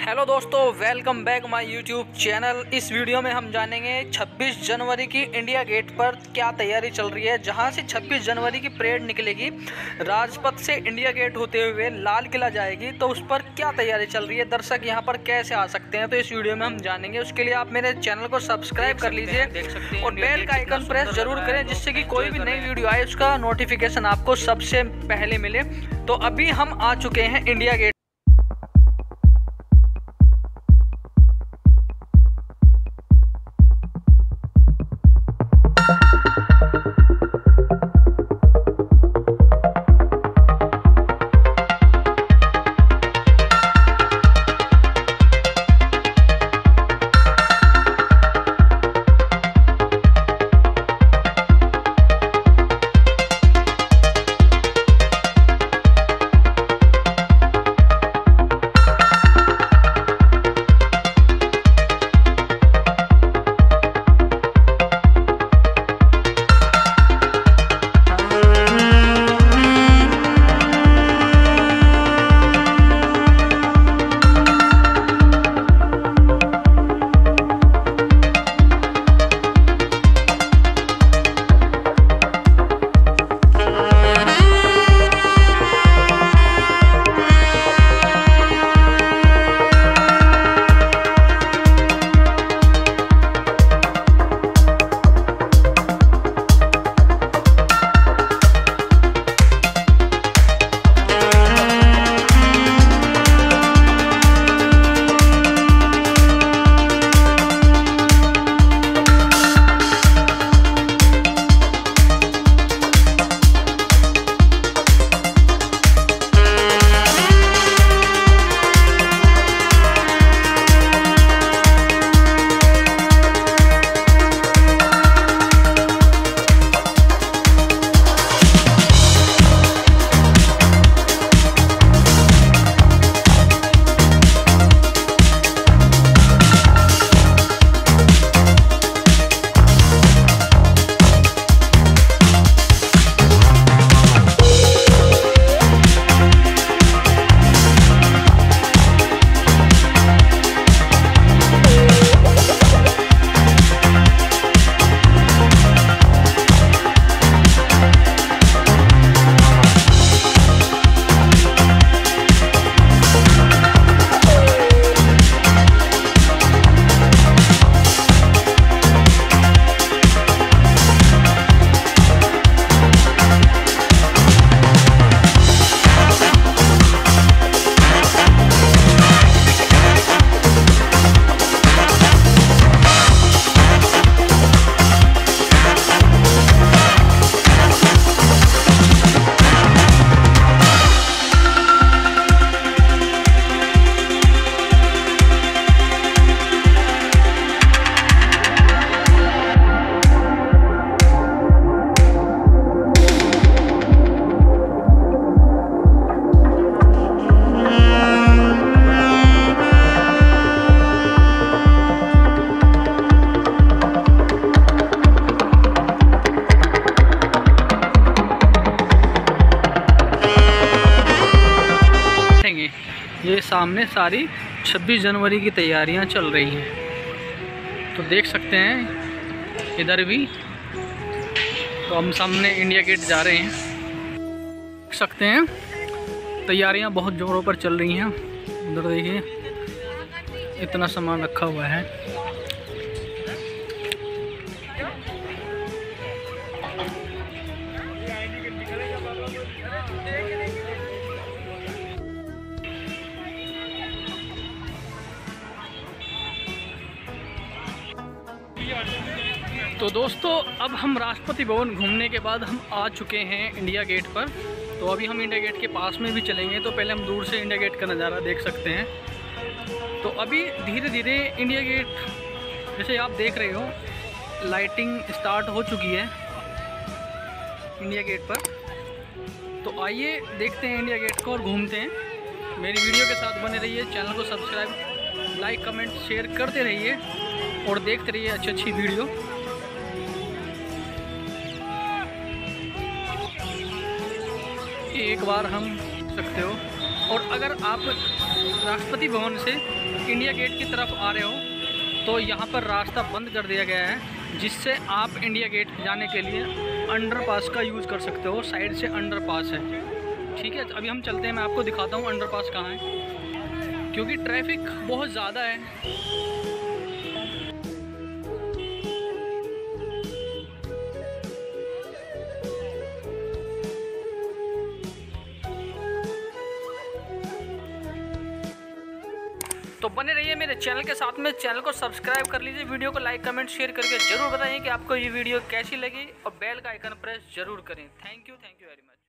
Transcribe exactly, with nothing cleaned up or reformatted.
Hello दोस्तों, welcome back my YouTube channel. इस video में हम जानेंगे छब्बीस जनवरी की इंडिया गेट पर क्या तैयारी चल रही है। जहां से छब्बीस जनवरी की परेड निकलेगी, राजपथ से इंडिया गेट होते हुए लाल किला जाएगी, तो उस पर क्या तैयारी चल रही है, दर्शक यहां पर कैसे आ सकते हैं, तो इस वीडियो में हम जानेंगे। उसके लिए आप मेरे चैनल को सब्सक्राइब कर लीजिए और बेल का आइकन प्रेस जरूर करें, जिससे कि कोई भी नई वीडियो आए उसका नोटिफिकेशन आपको सबसे पहले मिले। तो अभी हम आ चुके हैं इंडिया गेट। ये सामने सारी छब्बीस जनवरी की तैयारियां चल रही हैं, तो देख सकते हैं इधर भी। तो हम सामने इंडिया गेट जा रहे हैं, देख सकते हैं तैयारियां बहुत ज़ोरों पर चल रही हैं। उधर देखिए इतना सामान रखा हुआ है। तो दोस्तों, अब हम राष्ट्रपति भवन घूमने के बाद हम आ चुके हैं इंडिया गेट पर। तो अभी हम इंडिया गेट के पास में भी चलेंगे, तो पहले हम दूर से इंडिया गेट का नज़ारा देख सकते हैं। तो अभी धीरे धीरे इंडिया गेट, जैसे आप देख रहे हो, लाइटिंग स्टार्ट हो चुकी है इंडिया गेट पर। तो आइए देखते हैं इंडिया गेट को और घूमते हैं। मेरी वीडियो के साथ बने रहिए, चैनल को सब्सक्राइब, लाइक, कमेंट, शेयर करते रहिए और देखते रहिए अच्छी अच्छी वीडियो। एक बार हम सकते हो। और अगर आप राष्ट्रपति भवन से इंडिया गेट की तरफ आ रहे हो तो यहाँ पर रास्ता बंद कर दिया गया है, जिससे आप इंडिया गेट जाने के लिए अंडरपास का यूज़ कर सकते हो। साइड से अंडरपास है, ठीक है। अभी हम चलते हैं, मैं आपको दिखाता हूँ अंडरपास कहाँ है, क्योंकि ट्रैफिक बहुत ज़्यादा है। तो बने रहिए मेरे चैनल के साथ में, चैनल को सब्सक्राइब कर लीजिए, वीडियो को लाइक कमेंट शेयर करके जरूर बताइए कि आपको ये वीडियो कैसी लगी और बेल का आइकन प्रेस जरूर करें। Thank you thank you very much.